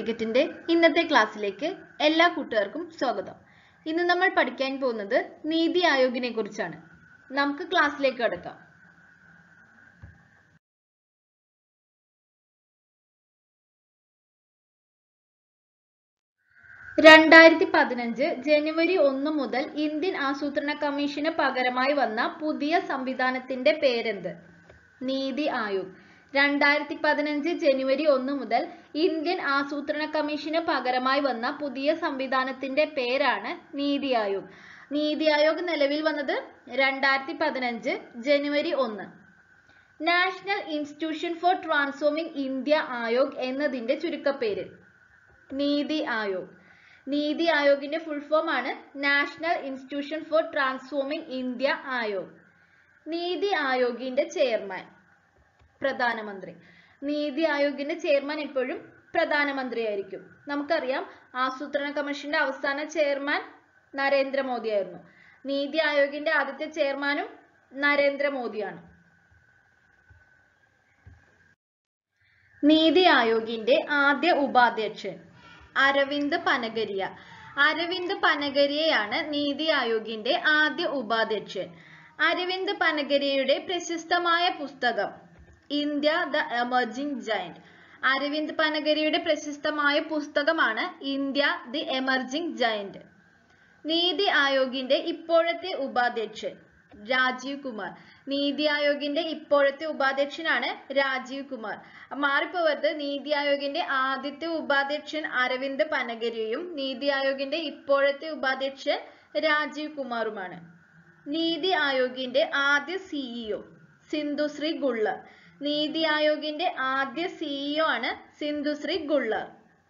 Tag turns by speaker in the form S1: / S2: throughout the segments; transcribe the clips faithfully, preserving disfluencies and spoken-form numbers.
S1: സർട്ടിഫിക്കറ്റിന്റെ ഇന്നത്തെ ക്ലാസ്സിലേക്ക് എല്ലാ കൂട്ടുകാർക്കും സ്വാഗതം. ഇന്ന് നമ്മൾ പഠിക്കാൻ പോകുന്നത് നീതി ആയോഗിനെ കുറിച്ചാണ്. നമുക്ക് ക്ലാസ്സിലേക്ക് കടക്കാം. രണ്ടായിരത്തി പതിനഞ്ച് ജനുവരി ഒന്ന് മുതൽ ഇന്ത്യൻ ആസൂത്രണ കമ്മീഷന് പകരമായി വന്ന പുതിയ സംവിധാനത്തിന്റെ പേരെന്ത്? നീതി ആയോഗ്. രണ്ടായിരത്തി പതിനഞ്ച് ജനുവരി ഒന്ന് മുതൽ ഇന്ത്യൻ ആസൂത്രണ കമ്മീഷന് പകരമായി വന്ന പുതിയ സംവിധാനത്തിന്റെ പേരാണ് നീതി ആയോഗ്. നീതി ആയോഗ് നിലവിൽ വന്നത് രണ്ടായിരത്തി പതിനഞ്ച് ജനുവരി ഒന്ന്. National institution for transforming India Aayog എന്നതിന്റെ ചുരുക്കപ്പേര് നീതി ആയോഗ്. നീതി ആയോഗിന്റെ ഫുൾ ഫോം ആണ് national institution for transforming India Aayog. NITI ആയോഗിന്റെ ചെയർമാൻ പ്രധാനമന്ത്രി. നീതി ആയോഗിന്റെ ചെയർമാൻ എപ്പോഴും പ്രധാനമന്ത്രി ആയിരിക്കും. നമുക്കറിയാം ആസൂത്രണ കമ്മീഷന്റെ അവസാന ചെയർമാൻ നരേന്ദ്രമോദി ആയിരുന്നു. നീതി ആയോഗിന്റെ ആദ്യത്തെ ചെയർമാനും നരേന്ദ്രമോദിയാണ്. നീതി ആയോഗിന്റെ ആദ്യ ഉപാധ്യക്ഷൻ അരവിന്ദ് പനഗരിയ. അരവിന്ദ് പനഗരിയയാണ് നീതി ആയോഗിന്റെ ആദ്യ ഉപാധ്യക്ഷൻ. അരവിന്ദ് പനഗരിയയുടെ പ്രശസ്തമായ പുസ്തകം India the emerging giant. Arvind പനഗരിയുടെ പ്രശസ്തമായ പുസ്തകമാണ് ഇന്ത്യ ദി എമർജിംഗ് ജയന്റ്. നീതി ആയോഗിന്റെ ഇപ്പോഴത്തെ ഉപാധ്യക്ഷൻ രാജീവ് കുമാർ. നീതി ആയോഗിന്റെ ഇപ്പോഴത്തെ ഉപാധ്യക്ഷനാണ് രാജീവ് കുമാർ. മാറിപ്പോവരുത്. നീതി ആയോഗിന്റെ ആദ്യത്തെ ഉപാധ്യക്ഷൻ അരവിന്ദ് പനഗരിയയും നീതി ആയോഗിന്റെ ഇപ്പോഴത്തെ ഉപാധ്യക്ഷൻ രാജീവ് കുമാറുമാണ്. നീതി ആയോഗിന്റെ ആദ്യ സിഇഒ സിന്ധുശ്രീ ഗുള്ളർ. നീതി ആയോഗിന്റെ ആദ്യ സിഇഒ ആണ് സിന്ധുശ്രീ ഗുള്ളർ.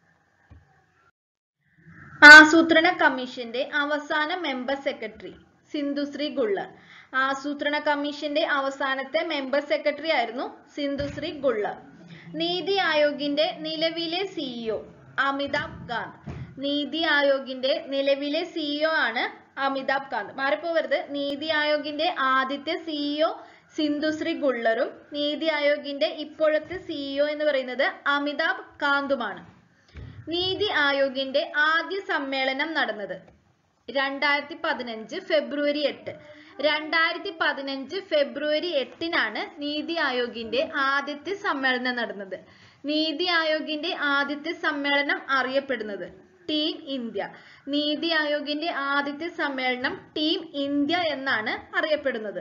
S1: ആസൂത്രണ കമ്മീഷന്റെ അവസാന മെമ്പർ സെക്രട്ടറി സിന്ധുശ്രീ ഗുള്ളർ. ആസൂത്രണ കമ്മീഷന്റെ അവസാനത്തെ മെമ്പർ സെക്രട്ടറി ആയിരുന്നു സിന്ധുശ്രീ ഗുള്ളർ. നീതി ആയോഗിന്റെ നിലവിലെ സിഇഒ അമിതാഭ് കാന്ത്. നീതി ആയോഗിന്റെ നിലവിലെ സിഇഒ ആണ് അമിതാഭ് കാന്ത്. മാറിപ്പോവരുത്. നീതി ആയോഗിന്റെ ആദ്യത്തെ സിഇഒ സിന്ധുശ്രീ ഗുള്ളറും നീതി ആയോഗിന്റെ ഇപ്പോഴത്തെ സിഇഒ എന്ന് പറയുന്നത് അമിതാഭ് കാന്തുമാണ്. നീതി ആയോഗിന്റെ ആദ്യ സമ്മേളനം നടന്നത് രണ്ടായിരത്തി പതിനഞ്ച് ഫെബ്രുവരി എട്ട്. രണ്ടായിരത്തി പതിനഞ്ച് ഫെബ്രുവരി എട്ടിനാണ് നീതി ആയോഗിന്റെ ആദ്യത്തെ സമ്മേളനം നടന്നത്. നീതി ആയോഗിന്റെ ആദ്യത്തെ സമ്മേളനം അറിയപ്പെടുന്നത് ടീം ഇന്ത്യ. നീതി ആയോഗിന്റെ ആദ്യത്തെ സമ്മേളനം ടീം ഇന്ത്യ എന്നാണ് അറിയപ്പെടുന്നത്.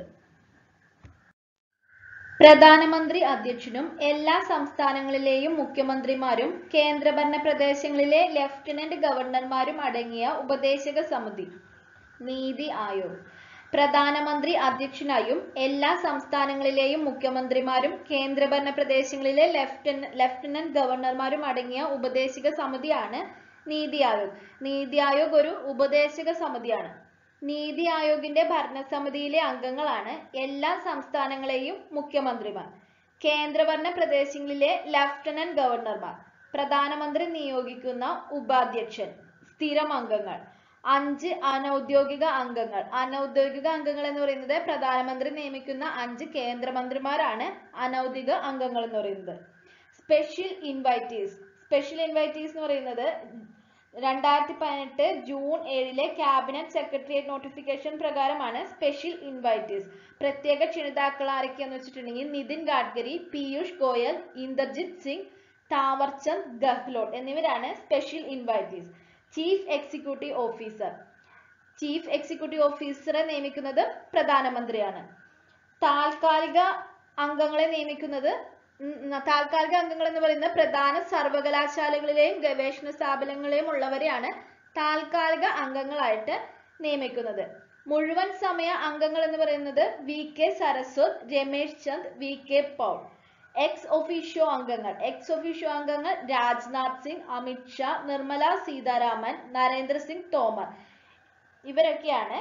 S1: പ്രധാനമന്ത്രി അധ്യക്ഷനും എല്ലാ സംസ്ഥാനങ്ങളിലെയും മുഖ്യമന്ത്രിമാരും കേന്ദ്രഭരണ പ്രദേശങ്ങളിലെ ലഫ്റ്റനന്റ് ഗവർണർമാരും അടങ്ങിയ ഉപദേശക സമിതി നീതി ആയോഗ്. പ്രധാനമന്ത്രി അധ്യക്ഷനായും എല്ലാ സംസ്ഥാനങ്ങളിലെയും മുഖ്യമന്ത്രിമാരും കേന്ദ്രഭരണ പ്രദേശങ്ങളിലെ ലഫ്റ്റന ലഫ്റ്റനന്റ് ഗവർണർമാരും അടങ്ങിയ ഉപദേശക സമിതിയാണ് നീതി ആയോഗ്. നീതി ആയോഗ് ഒരു ഉപദേശക സമിതിയാണ്. നീതി ആയോഗിന്റെ ഭരണസമിതിയിലെ അംഗങ്ങളാണ് എല്ലാ സംസ്ഥാനങ്ങളെയും മുഖ്യമന്ത്രിമാർ, കേന്ദ്രഭരണ പ്രദേശങ്ങളിലെ ലഫ്റ്റനന്റ് ഗവർണർമാർ, പ്രധാനമന്ത്രി നിയോഗിക്കുന്ന ഉപാധ്യക്ഷൻ, സ്ഥിരം അംഗങ്ങൾ, അഞ്ച് അനൗദ്യോഗിക അംഗങ്ങൾ. അനൗദ്യോഗിക അംഗങ്ങൾ എന്ന് പറയുന്നത് പ്രധാനമന്ത്രി നിയമിക്കുന്ന അഞ്ച് കേന്ദ്രമന്ത്രിമാരാണ് അനൗദ്യോഗിക അംഗങ്ങൾ എന്ന് പറയുന്നത്. Special invitees. സ്പെഷ്യൽ ഇൻവൈറ്റീസ് എന്ന് പറയുന്നത് രണ്ടായിരത്തി പതിനെട്ട് ജൂൺ ഏഴിലെ ക്യാബിനറ്റ് സെക്രട്ടേറിയറ്റ് നോട്ടിഫിക്കേഷൻ പ്രകാരമാണ് സ്പെഷ്യൽ ഇൻവൈറ്റീസ്. പ്രത്യേക ക്ഷണിതാക്കൾ ആരൊക്കെയാന്ന് വെച്ചിട്ടുണ്ടെങ്കിൽ നിതിൻ ഗഡ്കരി, പീയൂഷ് ഗോയൽ, ഇന്ദർജിത് സിംഗ്, താവർചന്ദ് ഗെഹ്ലോട്ട് എന്നിവരാണ് special invitees. Chief executive officer. Chief executive ഓഫീസറെ നിയമിക്കുന്നത് പ്രധാനമന്ത്രിയാണ്. താൽക്കാലിക അംഗങ്ങളെ നിയമിക്കുന്നത് താൽക്കാലിക അംഗങ്ങൾ എന്ന് പറയുന്നത് പ്രധാന സർവകലാശാലകളിലെയും ഗവേഷണ സ്ഥാപനങ്ങളിലെയും ഉള്ളവരെയാണ് താൽക്കാലിക അംഗങ്ങളായിട്ട് നിയമിക്കുന്നത്. മുഴുവൻ സമയ അംഗങ്ങൾ എന്ന് പറയുന്നത് V K Saraswat, Ramesh Chand, V K Paul. Ex officio അംഗങ്ങൾ. എക്സ് ഒഫീഷ്യോ അംഗങ്ങൾ രാജ്നാഥ് സിംഗ്, അമിത് ഷാ, നിർമ്മല സീതാരാമൻ, നരേന്ദ്ര സിംഗ് തോമർ. ഇവരൊക്കെയാണ്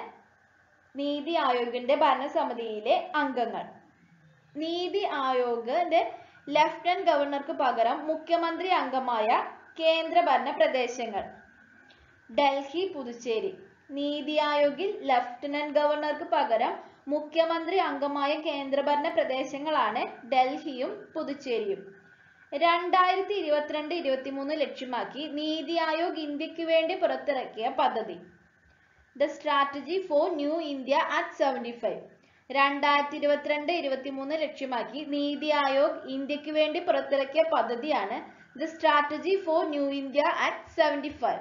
S1: നീതി ആയോഗിന്റെ ഭരണസമിതിയിലെ അംഗങ്ങൾ. നീതി ആയോഗിന്റെ ലഫ്റ്റനന്റ് ഗവർണർക്ക് പകരം മുഖ്യമന്ത്രി അംഗമായ കേന്ദ്രഭരണ പ്രദേശങ്ങൾ ഡൽഹി, പുതുച്ചേരി. നീതി ആയോഗിൽ ലഫ്റ്റനന്റ് ഗവർണർക്ക് പകരം മുഖ്യമന്ത്രി അംഗമായ കേന്ദ്രഭരണ പ്രദേശങ്ങളാണ് ഡൽഹിയും പുതുച്ചേരിയും. രണ്ടായിരത്തി ഇരുപത്തിരണ്ട് ഇരുപത്തിമൂന്ന് ലക്ഷ്യമാക്കി നീതി ആയോഗ് ഇന്ത്യക്ക് വേണ്ടി പുറത്തിറക്കിയ പദ്ധതി. The strategy for new India at seventy five. രണ്ടായിരത്തി ഇരുപത്തിരണ്ട് ഇരുപത്തിമൂന്ന് ലക്ഷ്യമാക്കി നീതി ആയോഗ് ഇന്ത്യക്ക് വേണ്ടി പുറത്തിറക്കിയ പദ്ധതിയാണ് the strategy for new India at seventy five.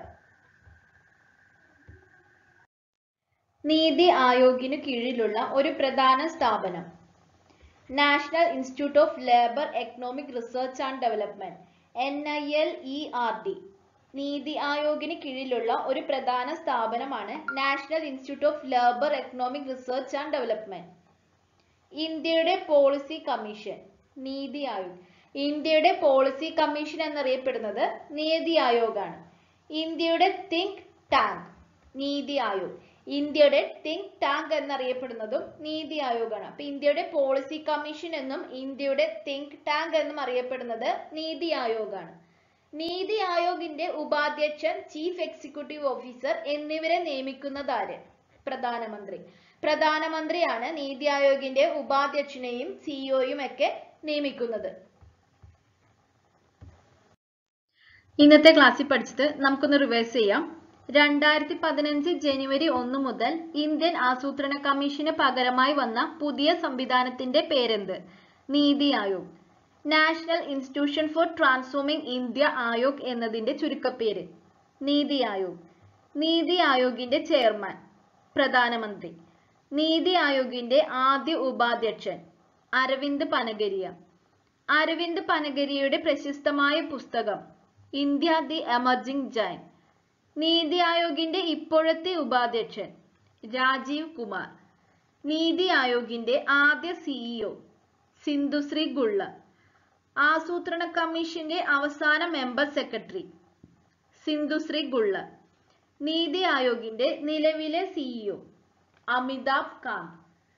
S1: NITI ആയോഗിനു കീഴിലുള്ള ഒരു പ്രധാന സ്ഥാപനം. National institute of labour economic research and development N I L E R D. NITI ആയോഗിന് കീഴിലുള്ള ഒരു പ്രധാന സ്ഥാപനമാണ് national institute of labour economic research and development. ഇന്ത്യയുടെ പോളിസി കമ്മീഷൻ. നീതി ആയോഗ്. ഇന്ത്യയുടെ പോളിസി കമ്മീഷൻ എന്നറിയപ്പെടുന്നത് നീതി ആയോഗാണ്. ഇന്ത്യയുടെ തിങ്ക് ടാങ്ക്. നീതി ആയോഗ്. ഇന്ത്യയുടെ തിങ്ക് ടാങ്ക് എന്നറിയപ്പെടുന്നതും നീതി ആയോഗാണ്. അപ്പൊ ഇന്ത്യയുടെ പോളിസി കമ്മീഷൻ എന്നും ഇന്ത്യയുടെ തിങ്ക് ടാങ്ക് എന്നും അറിയപ്പെടുന്നത് നീതി ആയോഗാണ്. നീതി ആയോഗിന്റെ ഉപാധ്യക്ഷൻ, ചീഫ് എക്സിക്യൂട്ടീവ് ഓഫീസർ എന്നിവരെ നിയമിക്കുന്നതാര്? പ്രധാനമന്ത്രി. പ്രധാനമന്ത്രിയാണ് നീതി ആയോഗിന്റെ ഉപാധ്യക്ഷനെയും സിഇഒയും ഒക്കെ നിയമിക്കുന്നത്. ഇന്നത്തെ ക്ലാസ്സിൽ പഠിച്ചത് നമുക്കൊന്ന് റിവൈസ് ചെയ്യാം. രണ്ടായിരത്തി പതിനഞ്ച് ജനുവരി ഒന്ന് മുതൽ ഇന്ത്യൻ ആസൂത്രണ കമ്മീഷന് പകരമായി വന്ന പുതിയ സംവിധാനത്തിന്റെ പേരെന്ത്? NITI Aayog. National institution for transforming India Aayog എന്നതിന്റെ ചുരുക്കപ്പേര് നീതി ആയോഗ്. നീതി ആയോഗിന്റെ ചെയർമാൻ പ്രധാനമന്ത്രി. നീതി ആയോഗിന്റെ ആദ്യ ഉപാധ്യക്ഷൻ അരവിന്ദ് പനഗരിയ. അരവിന്ദ് പനഗരിയയുടെ പ്രശസ്തമായ പുസ്തകം ഇന്ത്യ ദി എമർജിംഗ് ജയന്റ്. നീതി ആയോഗിന്റെ ഇപ്പോഴത്തെ ഉപാധ്യക്ഷൻ രാജീവ് കുമാർ. നീതി ആയോഗിന്റെ ആദ്യ സിഇഒ സിന്ധുശ്രീ ഗുള്ള. ആസൂത്രണ കമ്മീഷന്റെ അവസാന മെമ്പർ സെക്രട്ടറി സിന്ധുശ്രീ ഗുള്ള. നീതി ആയോഗിന്റെ നിലവിലെ സിഇഒ അമിതാഭ് കാന്ത്.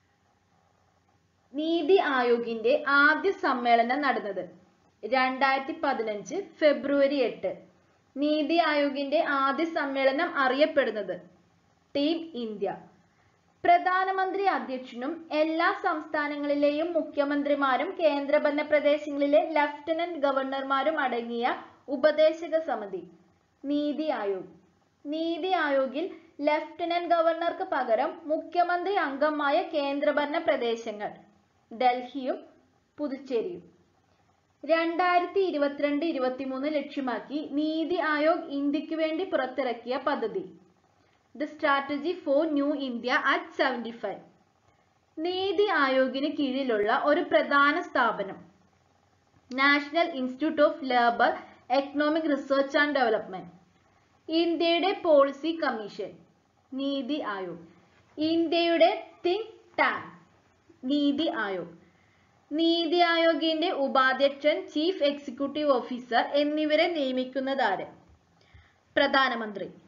S1: നീതി ആയോഗിന്റെ ആദ്യ സമ്മേളനം നടന്നത് രണ്ടായിരത്തി പതിനഞ്ച് ഫെബ്രുവരി എട്ട്. നീതി ആയോഗിന്റെ ആദ്യ സമ്മേളനം അറിയപ്പെടുന്നത് ടീം ഇന്ത്യ. പ്രധാനമന്ത്രി അധ്യക്ഷനും എല്ലാ സംസ്ഥാനങ്ങളിലെയും മുഖ്യമന്ത്രിമാരും കേന്ദ്രഭരണ പ്രദേശങ്ങളിലെ ലഫ്റ്റനന്റ് ഗവർണർമാരും അടങ്ങിയ ഉപദേശക സമിതി നീതി ആയോഗ്. നീതി ആയോഗിൽ ലഫ്റ്റനന്റ് ഗവർണർക്ക് പകരം മുഖ്യമന്ത്രി അംഗമായ കേന്ദ്രഭരണ പ്രദേശങ്ങൾ ഡൽഹിയും പുതുച്ചേരിയും. രണ്ടായിരത്തി ഇരുപത്തിരണ്ട് ഇരുപത്തിമൂന്ന് ലക്ഷ്യമാക്കി നീതി ആയോഗ് ഇന്ത്യക്ക് വേണ്ടി പുറത്തിറക്കിയ പദ്ധതി the strategy for new India at seventy five. NITI ആയോഗിന് കീഴിലുള്ള ഒരു പ്രധാന സ്ഥാപനം national institute of labour economic research and development. ഇന്ത്യയുടെ പോളിസി കമ്മീഷൻ നീതി ആയോഗ്. ഇന്ത്യയുടെ തിങ്ക് ടാങ്ക് നീതി ആയോഗ്. നീതി ആയോഗിന്റെ ഉപാധ്യക്ഷൻ, ചീഫ് എക്സിക്യൂട്ടീവ് ഓഫീസർ എന്നിവരെ നിയമിക്കുന്നതാര്? പ്രധാനമന്ത്രി.